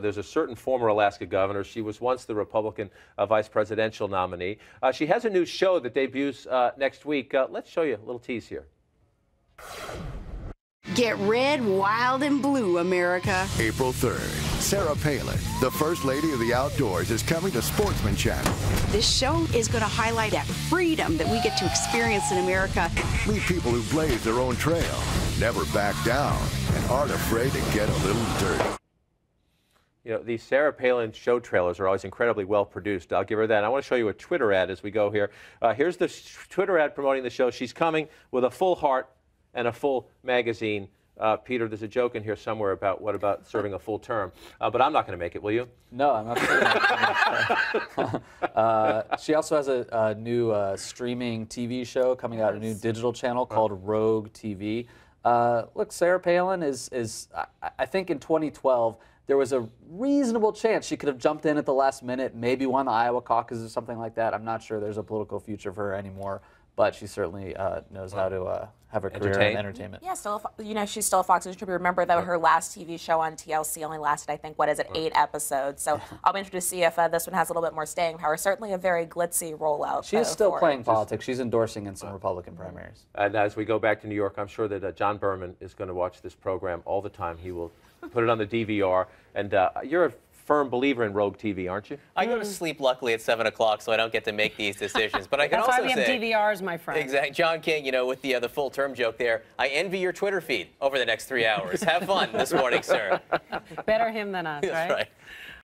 There's a certain former Alaska governor. She was once the Republican vice presidential nominee. She has a new show that debuts next week. Let's show you a little tease here. Get red, wild, and blue, America. April 3rd, Sarah Palin, the First Lady of the Outdoors, is coming to Sportsmen Channel. This show is going to highlight that freedom that we get to experience in America. Meet people who blaze their own trail, never back down, and aren't afraid to get a little dirty. You know, these Sarah Palin show trailers are always incredibly well produced. I'll give her that. I want to show you a Twitter ad as we go here. Here's the Twitter ad promoting the show. She's coming with a full heart and a full magazine. Peter, there's a joke in here somewhere about what about serving a full term, but I'm not going to make it, will you? No, I'm not. She also has a new streaming TV show coming out, a new digital channel called Rogue TV. Look, Sarah Palin is I think in 2012, there was a reasonable chance she could have jumped in at the last minute, maybe won the Iowa caucus or something like that. I'm not sure there's a political future for her anymore, but she certainly knows how to have a career in entertainment. Yeah, still, she's still a Fox News contributor. Remember, though, her last TV show on TLC only lasted, I think, 8 episodes. So I'll be interested to see if this one has a little bit more staying power. Certainly a very glitzy rollout. She is still playing politics. She's endorsing in some Republican primaries. And as we go back to New York, I'm sure that John Berman is going to watch this program all the time. He will put it on the DVR. And you're a firm believer in Rogue TV, aren't you? I go to sleep, luckily, at 7 o'clock, so I don't get to make these decisions. But I can That's also why we have DVRs, my friend. Exactly. John King, with the full term joke there, I envy your Twitter feed over the next 3 hours. Have fun this morning, sir. Better him than us, right? That's right.